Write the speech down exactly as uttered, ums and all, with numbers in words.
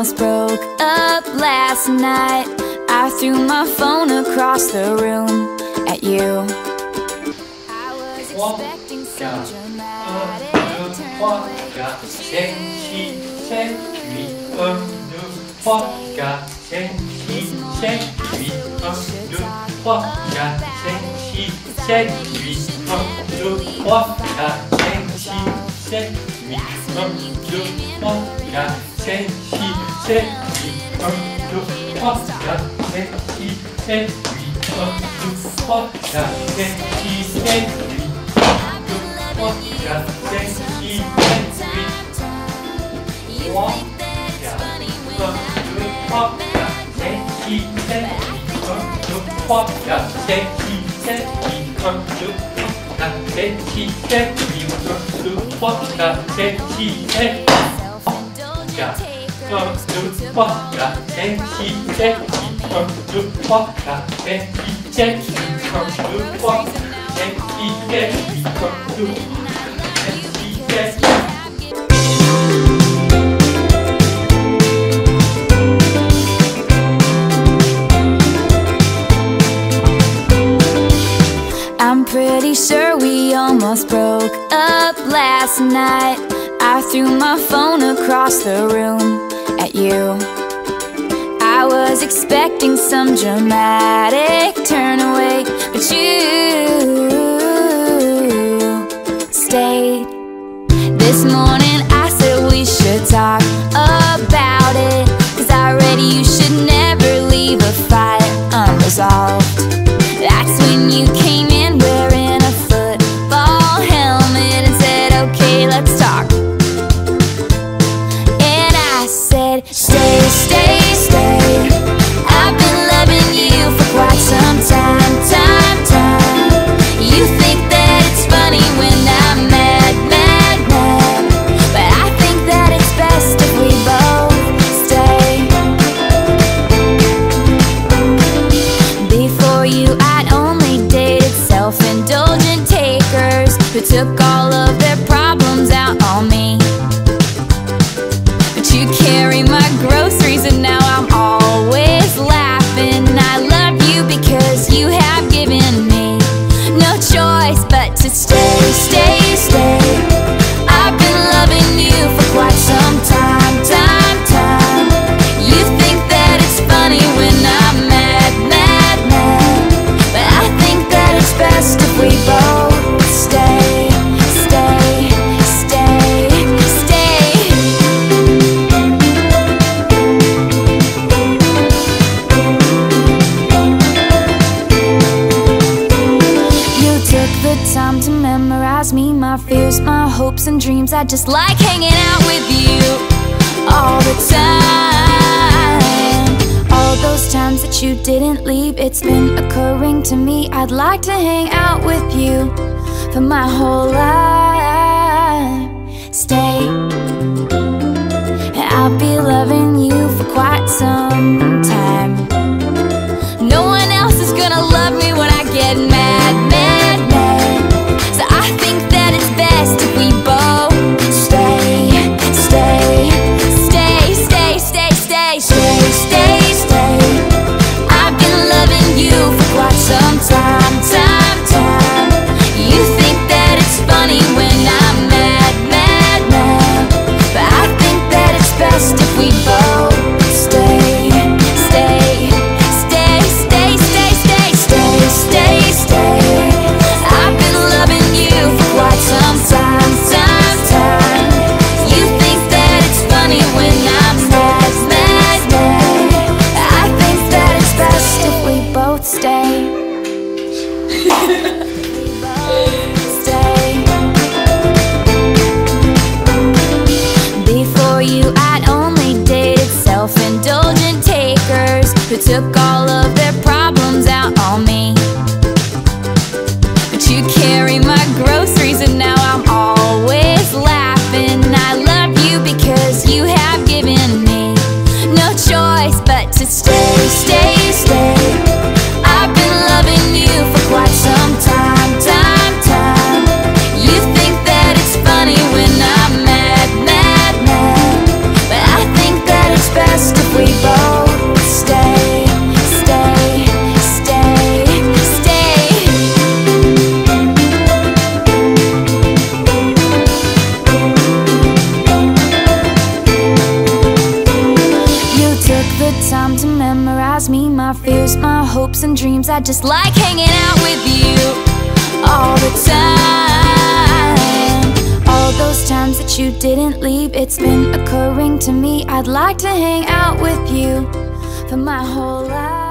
almost broke up last night. I threw my phone across the room at you. I was expecting some dramatic turn away, but you I'm pretty sure we almost broke up last night. I threw my phone across the room at you. I was expecting some dramatic turn away, but you stayed. This morning I said we should talk about it, 'cause already you should never leave a fight unresolved. That's when you came in wearing a football helmet and said, okay, let's talk. And I said, stay, stay, stay. I've been loving you for quite some time, time, time. You think that it's funny when I'm mad, mad, mad, but I think that it's best if we both stay. Before you I'd only dated self-indulgent takers who took all of their problems out on me. But you carry my groceries and now I'm always laughing. I love you because you have given me no choice but to stay, stay, stay. I've been loving you for quite some time, time, time. You think that it's funny when I'm mad, mad, mad, but I think that it's best if we both stay, stay, stay, stay. You took the time to memorize me, my fears, my hopes and dreams. I just like hanging out with you all the time. All those times that you didn't leave, it's been occurring to me. I'd like to hang out with you for my whole life. Stay. I'll be loving you for quite some time. No one else is gonna love me when I get mad, mad, mad. So I think that it's best if we both stay, stay, stay, stay, stay, stay, stay, stay, stay. I've been loving you for quite some time, time, time. You think that it's funny when I'm mad, mad, mad, but I think that it's best if we both stay, stay, stay, stay, stay, stay, stay, stay, stay. I've been loving you for quite some time, time, time. You think that it's funny when I'm mad, mad, mad, I think that it's best if we both stay. Stay. Before you I'd only dated self-indulgent takers who took all of their problems out on me. But you carry my groceries and now I'm always laughing. I love you because you have given me no choice but to stay, stay, stay. I've been loving you for quite some time, time, time. You think that it's funny when I'm mad, mad, mad, but I think that it's best hopes and dreams. I just like hanging out with you all the time. All those times that you didn't leave, it's been occurring to me. I'd like to hang out with you for my whole life.